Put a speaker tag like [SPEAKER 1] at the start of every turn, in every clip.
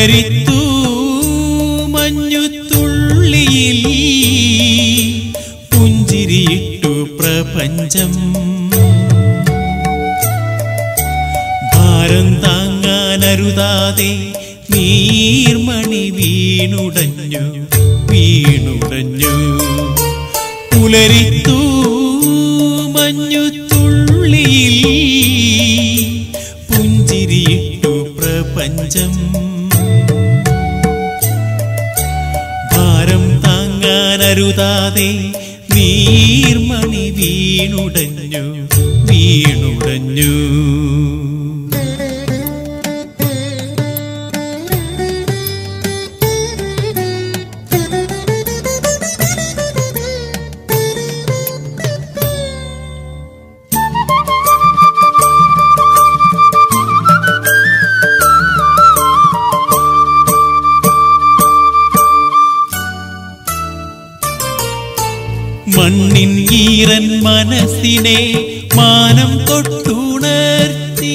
[SPEAKER 1] പുലരിത്തൂമഞ്ഞു തുള്ളിയിൽ പുഞ്ചിരിയിട്ടു പ്രപഞ്ചം. ഭാരം താങ്ങാനരുതാതെ നീർമണി വീണുടഞ്ഞു വീണുടഞ്ഞു. പുലരിത്തൂമഞ്ഞു തുള്ളിയിൽ പുഞ്ചിരിയിട്ടു പ്രപഞ്ചം. ഭാരം താങ്ങാനരുതാതെ നീർമണി വീണുടഞ്ഞു വീണുടഞ്ഞു. മണ്ണിൻ ഈറൻ മനസ്സിനെ മാനം തൊട്ടുണർത്തി.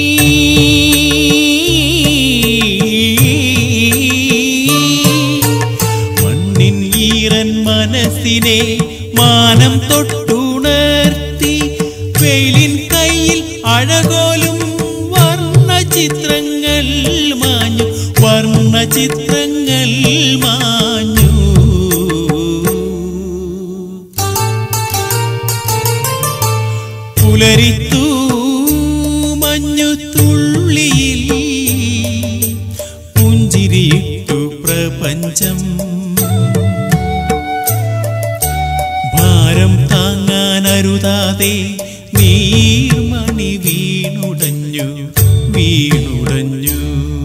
[SPEAKER 1] മണ്ണിൻ ഈറൻ മനസ്സിനെ മാനം തൊട്ടുണർത്തി. വെയിലിൻ കയ്യിൽ അഴകോലും വർണ്ണചിത്രങ്ങൾ മാഞ്ഞു വർണ്ണചിത്രങ്ങൾ മാഞ്ഞു. പുലരിത്തൂമഞ്ഞു തുള്ളിയിൽ പുഞ്ചിരിയിട്ടു പ്രപഞ്ചം. ഭാരം താങ്ങാനരുതാതെ നീർമണി വീണുടഞ്ഞു വീണുടഞ്ഞു.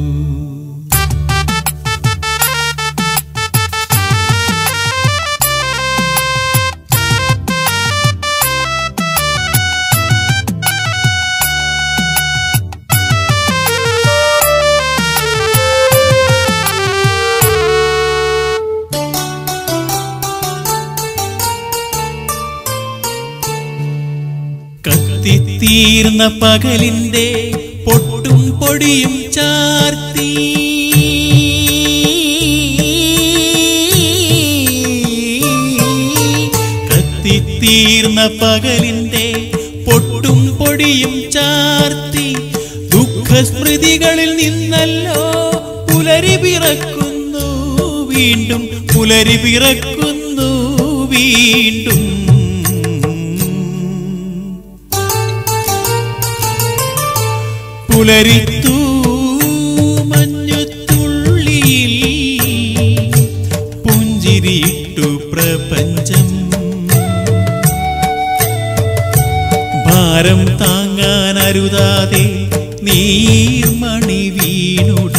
[SPEAKER 1] കത്തിത്തീർന്ന പകലിന്റെ പൊട്ടും പൊടിയും ചാർത്തി. കത്തിത്തീർന്ന പകലിന്റെ പൊട്ടും പൊടിയും ചാർത്തി. ദുഃഖസ്മൃതികളിൽ നിന്നല്ലോ പുലരി പിറക്കുന്നു വീണ്ടും പുലരി പിറക്കുന്നു വീണ്ടും. പുലരിത്തൂമഞ്ഞു തുള്ളിയിൽ പുഞ്ചിരിയിട്ടു പ്രപഞ്ചം. ഭാരം താങ്ങാനരുതാതെ നീർമണി വീണുടഞ്ഞു